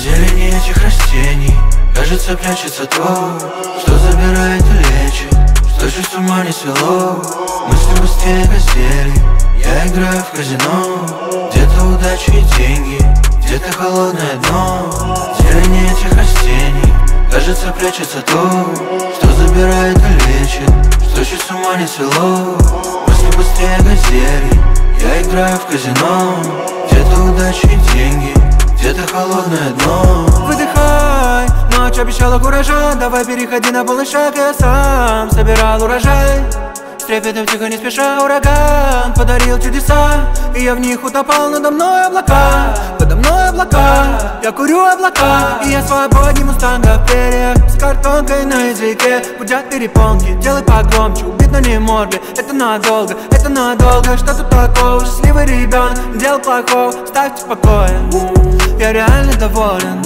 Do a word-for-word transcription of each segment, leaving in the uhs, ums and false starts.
зелени этих растений кажется, прячется то, что забирает и лечит, что чуть с ума не свело. Мысли быстрее газели, я играю в казино. Где-то удача и деньги, где-то холодное дно. Зелени этих растений кажется, прячется то, что забирает и лечит, что чуть с ума не свело. Мысли быстрее газели, я играю в казино. Где-то удача и деньги, где-то холодное дно. Выдыхай, ночь обещала куража. Давай переходи на полный шаг, я сам собирал урожай. С трепетом тихо не спеша ураган подарил чудеса, и я в них утопал. Надо мной облака, подо мной облака. Я курю облака, и я свободнее мустанга в перьях. С картонкой на языке гудят перепонки. Делай погромче, убит, но не морги. Это надолго, это надолго. Что тут такого? Счастливый ребенок делал плохого. Ставьте в покое, я реально доволен.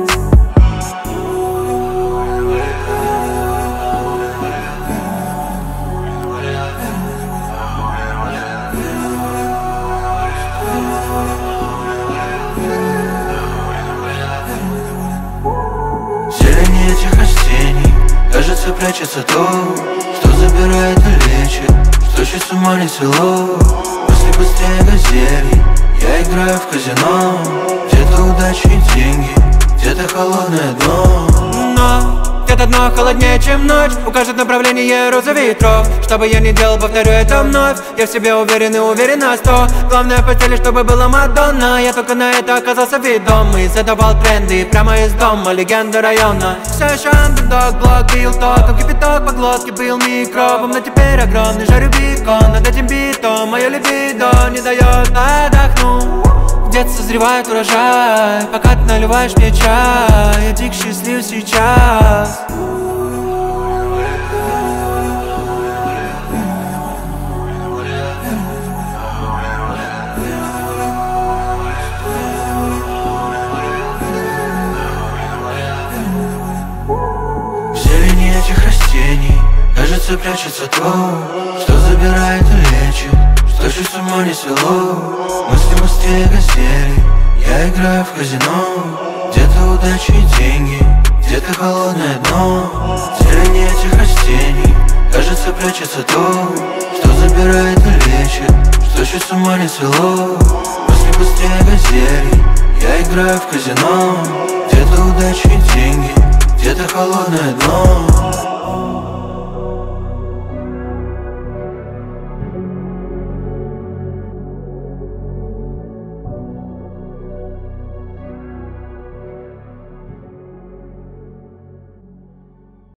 Зелени этих растений кажется, прячется то, что забирает и лечит, что чуть с ума не свело. Мысли быстрее газели, я играю в казино. Где-то удача и деньги, где-то холодное дно. Но где-то дно холоднее, чем ночь. Укажет направление роза ветров. Что бы я ни делал, повторю это вновь. Я в себе уверен и уверен на сто. Главное в постели, чтобы была Мадонна. Я только на это оказался ведомый. Задавал тренды прямо из дома, легенда района. Все еще андердог, блок бил током. Кипяток по глотке был микробом. Но теперь огромный жарю бикон. Над этим битом мое либидо не дает отдохнуть. Где-то созревает урожай, пока ты наливаешь мне чай. Я дико счастлив сейчас. В зелени этих растений кажется, прячется то, что забирает и лечит, что чуть с ума не свело. Мысли быстрее газели, я играю в казино. Где-то удача и деньги, где-то холодное дно. В зелени этих растений кажется, прячется то, что забирает и лечит, что чуть с ума не свело. Мысли быстрее газели, я играю в казино. Где-то удача и деньги, где-то холодное дно.